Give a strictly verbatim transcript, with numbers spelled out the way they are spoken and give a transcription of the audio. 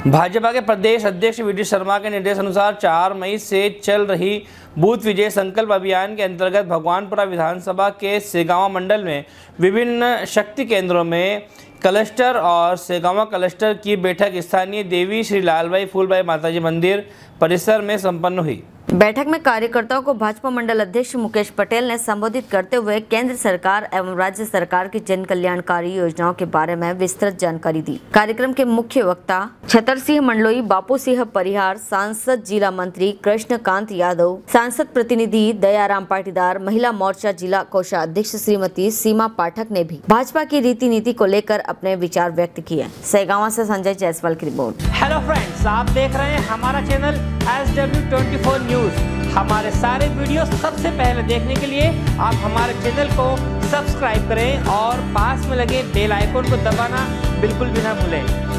भाजपा के प्रदेश अध्यक्ष we D Sharma के निर्देश अनुसार चार मई से चल रही बूथ विजय संकल्प अभियान के अंतर्गत भगवानपुरा विधानसभा के सेगावा मंडल में विभिन्न शक्ति केंद्रों में क्लस्टर और सेगावा क्लस्टर की बैठक स्थानीय देवी श्री लालबाई फूलबाई माताजी मंदिर परिसर में संपन्न हुई। बैठक में कार्यकर्ताओं को भाजपा मंडल अध्यक्ष मुकेश पटेल ने संबोधित करते हुए केंद्र सरकार एवं राज्य सरकार की जन कल्याणकारी योजनाओं के बारे में विस्तृत जानकारी दी। कार्यक्रम के मुख्य वक्ता छतर सिंह मंडलोई, बापू सिंह परिहार, सांसद जिला मंत्री कृष्णकांत यादव, सांसद प्रतिनिधि दयाराम पाटीदार, महिला मोर्चा जिला कोषाध्यक्ष श्रीमती सीमा पाठक ने भी भाजपा की रीति नीति को लेकर अपने विचार व्यक्त किए। सेगावा से संजय जायसवाल की रिपोर्ट। हेलो फ्रेंड्स, आप देख रहे हैं हमारा channel S W twenty four news. हमारे सारे वीडियो सबसे पहले देखने के लिए आप हमारे चैनल को सब्सक्राइब करें और पास में लगे बेल आइकन को दबाना बिल्कुल भी ना भूलें।